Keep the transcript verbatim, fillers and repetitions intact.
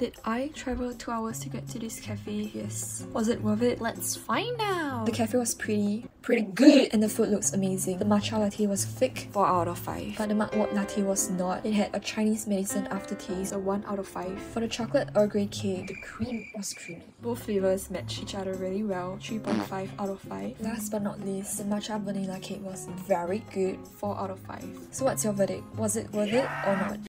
Did I travel two hours to get to this cafe? Yes. Was it worth it? Let's find out! The cafe was pretty, pretty good, and the food looks amazing. The matcha latte was thick, four out of five. But the Mugwort latte was not. It had a Chinese medicine aftertaste, a one out of five. For the chocolate Earl Grey cake, the cream was creamy. Both flavors match each other really well, three point five out of five. Last but not least, the matcha vanilla cake was very good, four out of five. So what's your verdict? Was it worth it or not?